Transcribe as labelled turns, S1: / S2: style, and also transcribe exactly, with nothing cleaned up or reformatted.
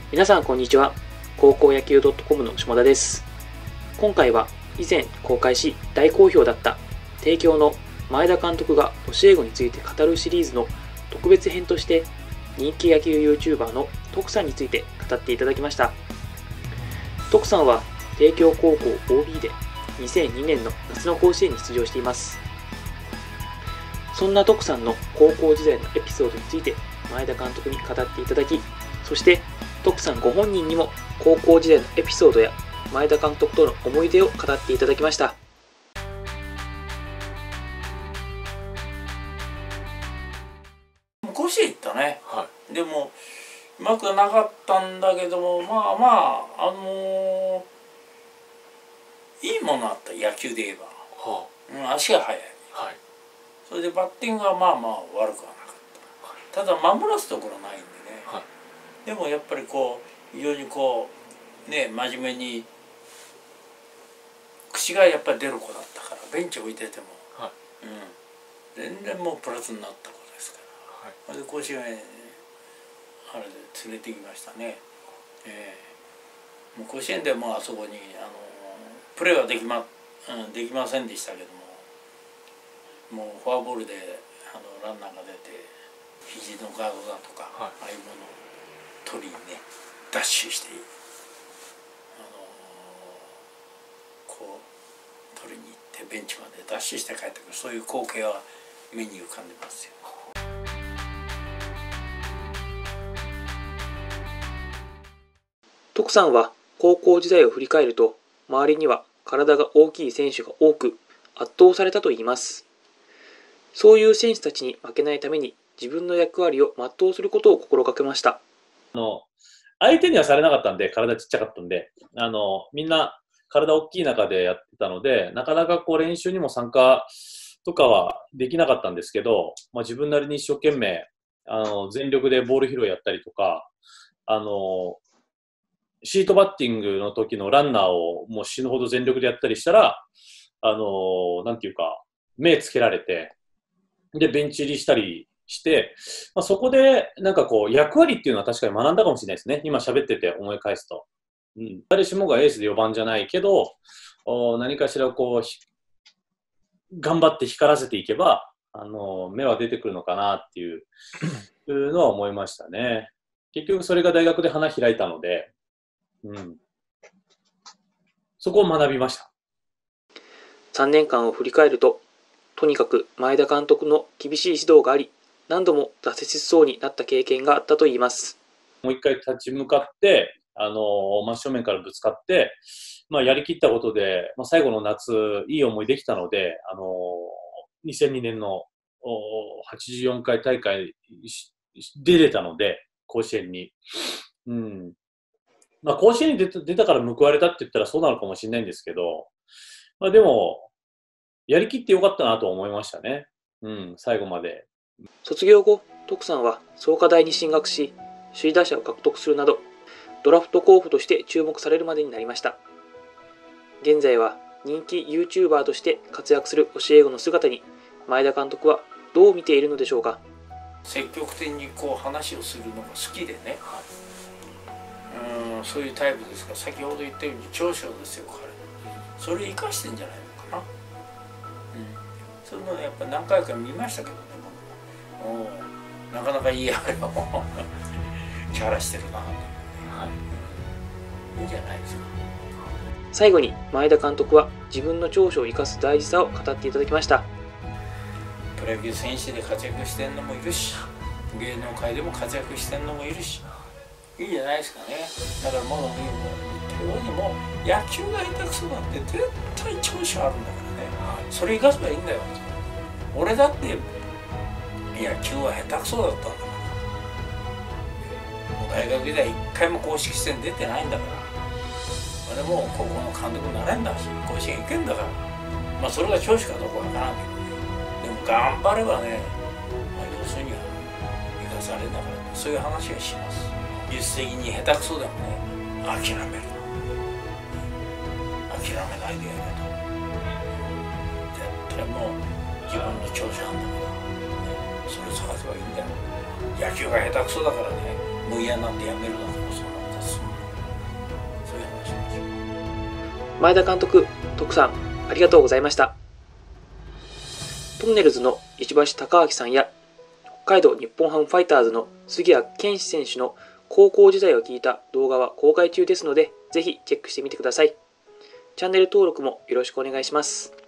S1: 皆さんこんにちは。高校野球 .com の下田です。今回は以前公開し大好評だった帝京の前田監督が教え子について語るシリーズの特別編として人気野球 YouTuber の徳さんについて語っていただきました。徳さんは帝京高校 オービー でにせんにねんの夏の甲子園に出場しています。そんな徳さんの高校時代のエピソードについて前田監督に語っていただき、そして徳さんご本人にも高校時代のエピソードや前田監督との思い出を語っていただきました。
S2: 甲子園行ったね、
S3: はい、
S2: でもうまくなかったんだけども、まあまああのー、いいものあった。野球で言えば、
S3: は
S2: あ、うん、足が速い、
S3: はい、
S2: それでバッティングはまあまあ悪くはなかった、はい、ただ守らすところないんでね、はい、でもやっぱりこう非常にこうね真面目に口がやっぱり出る子だったから、ベンチ置いてても、はい、うん、全然もうプラスになった子ですから、はい、で甲子園あれで連れてきましたね。えー、もう甲子園でもあそこにあのプレーはできま、うん、できませんでしたけども、もうフォアボールであのランナーが出て肘のガードだとか、はい、ああいうものを取りにねダッシュしてあのこう取りに行ってベンチまでダッシュして帰ってくる、そういう光景は目に浮かんでますよ。
S1: 徳さんは高校時代を振り返ると、周りには体が大きい選手が多く圧倒されたといいます。そういう選手たちに負けないために自分の役割を全うすることを心がけました。
S3: あの相手にはされなかったんで、体ちっちゃかったんで、あのみんな体大きい中でやってたので、なかなかこう練習にも参加とかはできなかったんですけど、まあ、自分なりに一生懸命あの全力でボール拾いやったりとか、あのシートバッティングの時のランナーをもう死ぬほど全力でやったりしたら、あのなんていうか目つけられて、でベンチ入りしたりして、まあ、そこでなんかこう役割っていうのは確かに学んだかもしれないですね。今喋ってて思い返すと、うん、誰しもがエースでよばんじゃないけど、何かしらこう頑張って光らせていけば、あの目は出てくるのかなっていうのは思いましたね。結局それが大学で花開いたので、うん、そこを学びました。
S1: さんねんかんを振り返ると、とにかく前田監督の厳しい指導があり、何度も挫折しそうになった経験があったといいます。
S3: もう一回立ち向かって、あの真正面からぶつかって、まあ、やりきったことで、まあ、最後の夏いい思いできたので、あのにせんにねんのはちじゅうよんかい大会出れたので、甲子園に。うん、まあ、甲子園に出た、出たから報われたって言ったらそうなのかもしれないんですけど、まあ、でも、やりきってよかったなと思いましたね。うん、最後まで。
S1: 卒業後、徳さんは創価大に進学し、首位打者を獲得するなど、ドラフト候補として注目されるまでになりました。現在は人気 YouTuber として活躍する教え子の姿に、前田監督はどう見ているのでしょうか。
S2: 積極的にこう話をするのが好きでね、うん、そういうタイプですから、先ほど言ったように長所ですよ彼。それを生かしてんじゃないのかな。うん、そういうのやっぱ何回か見ましたけどね、おなかなかいいあれをキャラしてるな、はい、いいんじゃないですか。
S1: 最後に前田監督は自分の長所を生かす大事さを語っていただきました。
S2: プロ野球選手で活躍してんのもいるし、芸能界でも活躍してんのもいるし、いいんじゃないですかね。だからもう言うにも野球が下手くそなんて絶対長所あるんだからね、それ生かせばいいんだよ。俺だって野球は下手くそだったんだから、もう大学時代一回も公式戦出てないんだから、俺も高校の監督になれんだし、甲子園行けんだから、まあそれが長所かどうかわからんけどね、でも頑張ればね、まあ、要するには生かされるんだから、ね、そういう話はします。技術的に下手くそでもね、諦める諦めないでやれと、絶対もう自分の長所なんだから、ね、それ探せばいいんだよ。野球が下手くそだからね、もう嫌になってやめるなんて、そんなことは
S1: 前田監督、徳さん、ありがとうございました。トンネルズの石橋貴明さんや、北海道日本ハムファイターズの杉谷拳士選手の高校時代を聞いた動画は公開中ですので、ぜひチェックしてみてください。チャンネル登録もよろしくお願いします。